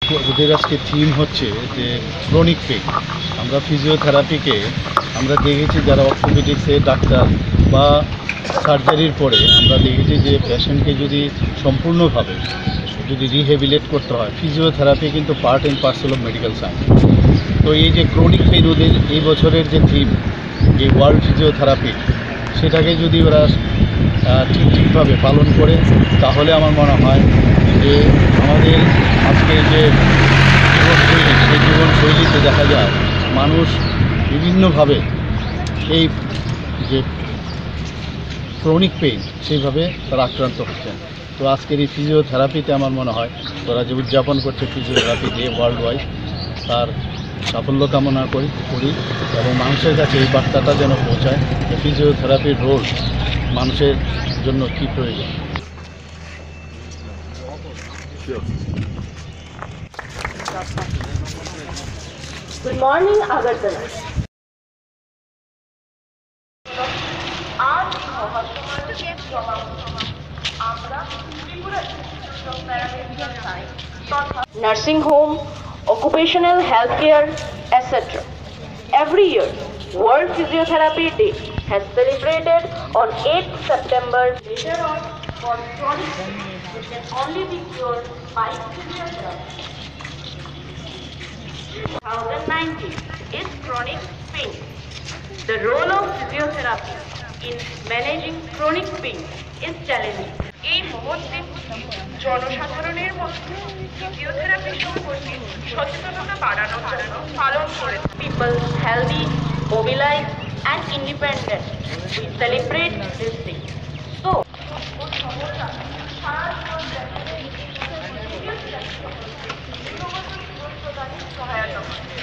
ওদের আজকে থিম হচ্ছে যে ক্রনিক পেইন। আমরা ফিজিওথেরাপিকে আমরা দেখেছি যারা অর্থোপেডিক্সের ডাক্তার বা সার্জারির পরে আমরা দেখেছি যে পেশেন্টকে যদি সম্পূর্ণভাবে যদি রিহেবিলেট করতে হয়, ফিজিওথেরাপি কিন্তু part and parcel of medical science. তো এই যে ক্রনিক পেইন ওদের এই বছরের যে থিম, এই ওয়ার্ল্ড ফিজিওথেরাপি, সেটাকে যদি ওরা ঠিকভাবে পালন করে তাহলে আমার মনে হয় যে আমাদের আজকের যে জীবনশৈলী, সেই জীবনশৈলীতে দেখা যায় মানুষ বিভিন্নভাবে এই যে ক্রনিক পেইন সেইভাবে তারা আক্রান্ত হচ্ছেন। তো আজকের এই ফিজিওথেরাপিতে আমার মনে হয় ওরা যে উদযাপন করছে ফিজিওথেরাপি ডে ওয়ার্ল্ড ওয়াইড, তার সাফল্য কামনা করি এবং মানুষের কাছে এই বার্তাটা যেন পৌঁছায় যে ফিজিওথেরাপির রোল মানুষের জন্য কী প্রয়োজন। Good morning, Agartala. आज nursing home, occupational healthcare, etc. Every year, World Physiotherapy Day has celebrated on 8th September. Later on, for chronic pain, which can only be cured by physiotherapy. 2019 is chronic pain. The role of physiotherapy in managing chronic pain is challenging. এই মুহূর্তে জনসাধারণের মধ্যে physiotherapy সম্পর্কে সচেতনতা বাড়ানোর জন্য পালন করে people healthy, mobilized and independent. We celebrate this day. So, সহায়তা